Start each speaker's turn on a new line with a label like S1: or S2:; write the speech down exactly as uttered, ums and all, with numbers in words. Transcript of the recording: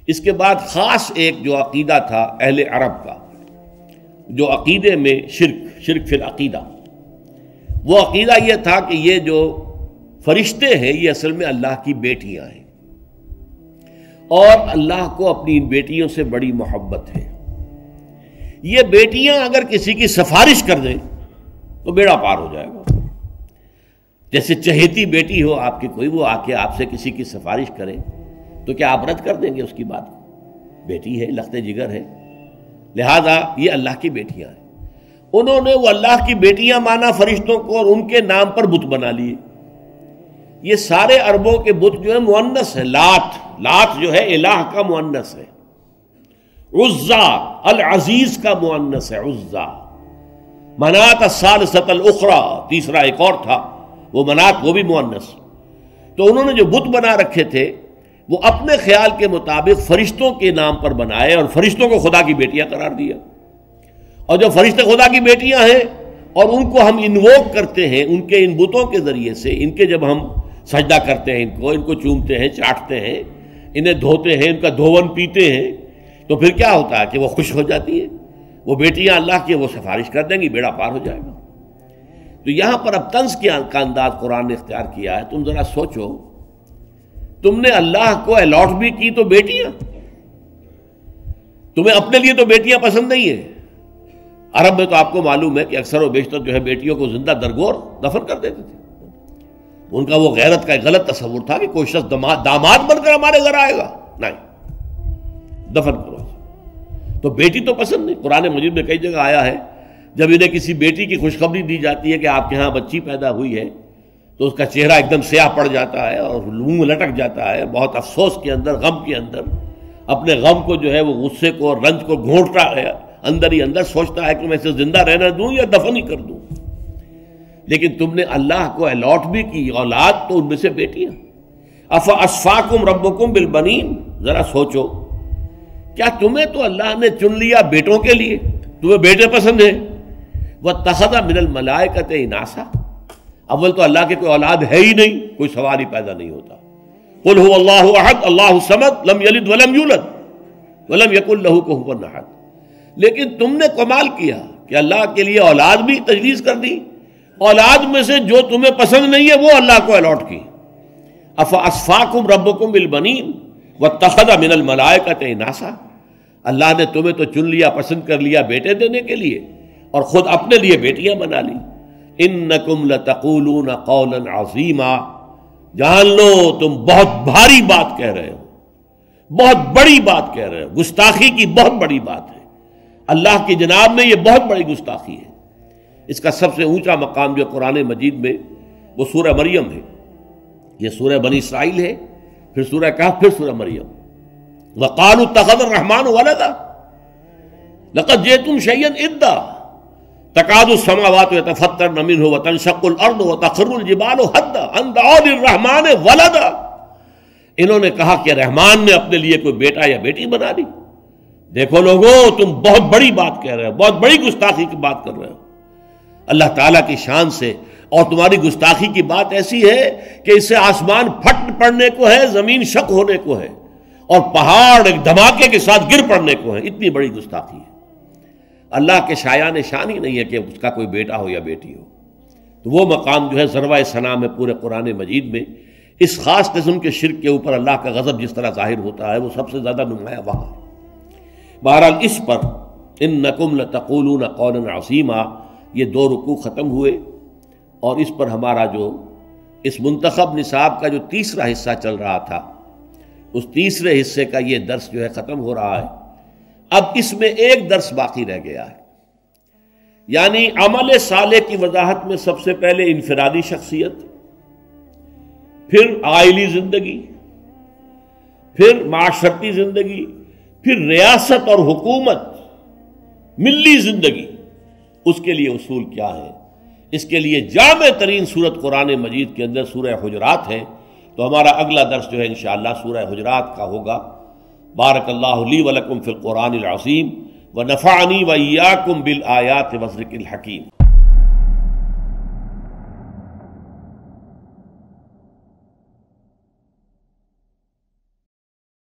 S1: اس کے بعد خاص ایک جو عقیدہ تھا اہل عرب کا، جو عقیدے میں شرک شرک فی العقیدہ، وہ عقیدہ یہ تھا کہ یہ جو فرشتے ہیں یہ اصل میں اللہ کی بیٹیاں ہیں، اور اللہ کو اپنی ان بیٹیوں سے بڑی محبت ہے۔ یہ بیٹیاں اگر کسی کی سفارش کر دیں تو بیڑا پار ہو جائے گا۔ جیسے چہیتی بیٹی ہو آپ کی کوئی، وہ آ کے آپ سے کسی کی سفارش کرے تو کیا آپ رد کر دیں گے اس کی بات کو؟ بیٹی ہے، لخت جگر ہے، لہذا یہ اللہ کی بیٹیاں ہیں۔ انہوں نے وہ اللہ کی بیٹیاں مانا فرشتوں کو، اور ان کے نام پر بت بنا لیے۔ یہ سارے عربوں کے بت جو ہے مؤنث ہے، لات لات جو ہے الہ کا مؤنث ہے، عزا العزیز کا مؤنث ہے عزا، منات الثالثۃ الاخری تیسرا ایک اور تھا وہ منات، وہ بھی مؤنث۔ تو انہوں نے جو بت بنا رکھے تھے وہ اپنے خیال کے مطابق فرشتوں کے نام پر بنائے، اور فرشتوں کو خدا کی بیٹیاں قرار دیا۔ اور جو فرشتے خدا کی بیٹیاں ہیں اور ان کو ہم انووک کرتے ہیں ان کے ان بتوں کے ذریعے سے، ان کے جب ہم سجدہ کرتے ہیں، ان کو ان کو چومتے ہیں، چاٹتے ہیں، انہیں دھوتے ہیں، ان کا دھون پیتے ہیں، تو پھر کیا ہوتا ہے کہ وہ خوش ہو جاتی ہیں، وہ بیٹیاں اللہ کی، وہ سفارش کر دیں گی، بیڑا پار ہو جائے گا۔ تو یہاں پر اب طنز کا انداز قرآن نے اختیار کیا ہے۔ تم ذرا سوچو، تم نے اللہ کو الاٹ بھی کی تو بیٹیاں، تمہیں اپنے لیے تو بیٹیاں پسند نہیں ہیں۔ عرب میں تو آپ کو معلوم ہے کہ اکثر و بیشتر جو ہے بیٹیوں کو زندہ درگور دفن کر دیتے تھے۔ ان کا وہ غیرت کا ایک غلط تصور تھا کہ کوئی شخص داماد بن کر ہمارے گھر آئے گا، نہیں، دفن کرو۔ تو بیٹی تو پسند نہیں۔ قرآن مجید میں کئی جگہ آیا ہے جب انہیں کسی بیٹی کی خوشخبری دی جاتی ہے کہ آپ کے ہاں بچی پیدا ہوئی ہے تو اس کا چہرہ ایک دم سیاہ پڑ جاتا ہے اور منہ لٹک جاتا ہے، بہت افسوس کے اندر، غم کے اندر، اپنے غم کو جو ہے وہ غصے کو اور رنج کو گھونٹتا ہے اندر ہی اندر، سوچتا ہے کہ میں اسے زندہ رہنا دوں یا دفن ہی کر دوں۔ لیکن تم نے اللہ کو الاٹ بھی کی اولاد، تو ان میں سے بیٹیاں۔ افاصفاکم ربکم بالبنین، ذرا سوچو، کیا تمہیں تو اللہ نے چن لیا بیٹوں کے لیے، تمہیں بیٹے پسند ہیں؟ واتخذ من الملائکۃ اناسا، اول تو اللہ کے کوئی اولاد ہے ہی نہیں، کوئی سوال ہی پیدا نہیں ہوتا۔ قل هو اللہ احد اللہ الصمد لم یلد ولم یولد ولم یکن لہ کفوا احد۔ لیکن تم نے کمال کیا کہ اللہ کے لیے اولاد بھی تجویز کر دی، اولاد میں سے جو تمہیں پسند نہیں ہے وہ اللہ کو الاٹ کی۔ افاصفاکم ربکم بالبنین واتخذ من الملائکۃ اناسا، اللہ نے تمہیں تو چن لیا، پسند کر لیا بیٹے دینے کے لیے، اور خود اپنے لیے بیٹیاں بنا لی۔ انکم لتقولون قولا عظیما، جان لو تم بہت بھاری بات کہہ رہے ہو، بہت بڑی بات کہہ رہے ہو، گستاخی کی بہت بڑی بات ہے، اللہ کی جناب میں یہ بہت بڑی گستاخی ہے۔ اس کا سب سے اونچا مقام جو قرآن مجید میں وہ سورہ مریم ہے، یہ سورہ بنی اسرائیل ہے، پھر سورہ کہف، پھر سورہ مریم۔ وقالوا اتخذ الرحمن ولدا لقد جئتم شيئا ادا تكاد السماوات يتفطرن منه وتنشق الارض وتخر الجبال هدا ان دعوا للرحمن ولدا۔ انہوں نے کہا کہ رحمان نے اپنے لیے کوئی بیٹا یا بیٹی بنا لی۔ دیکھو لوگوں، تم بہت بڑی بات کہہ رہے ہو، بہت بڑی گستاخی کی بات کر رہے ہو اللہ تعالیٰ کی شان سے، اور تمہاری گستاخی کی بات ایسی ہے کہ اس سے آسمان پھٹ پڑنے کو ہے، زمین شق ہونے کو ہے، اور پہاڑ ایک دھماکے کے ساتھ گر پڑنے کو ہے، اتنی بڑی گستاخی ہے۔ اللہ کے شایان شان ہی نہیں ہے کہ اس کا کوئی بیٹا ہو یا بیٹی ہو۔ تو وہ مقام جو ہے ذروۂ ثنا میں پورے قرآن مجید میں اس خاص قسم کے شرک کے اوپر اللہ کا غضب جس طرح ظاہر ہوتا ہے وہ سب سے زیادہ نمایاں وہاں ہے۔ بہرحال اس پر انکم لتقولون قولا عظیما، یہ دو رکوع ختم ہوئے، اور اس پر ہمارا جو اس منتخب نصاب کا جو تیسرا حصہ چل رہا تھا، اس تیسرے حصے کا یہ درس جو ہے ختم ہو رہا ہے۔ اب اس میں ایک درس باقی رہ گیا ہے، یعنی عمل صالح کی وضاحت میں سب سے پہلے انفرادی شخصیت، پھر عائلی زندگی، پھر معاشرتی زندگی، پھر ریاست اور حکومت، ملی زندگی، اس کے لیے اصول کیا ہے۔ اس کے لیے جامع ترین سورت قرآن مجید کے اندر سورہ حجرات ہے۔ تو ہمارا اگلا درس جو ہے انشاءاللہ سورہ حجرات کا ہوگا۔ بارک اللہ لی ولکم فی القرآن العظیم ونفعنی وإیاکم بالآیات والذکر الحکیم۔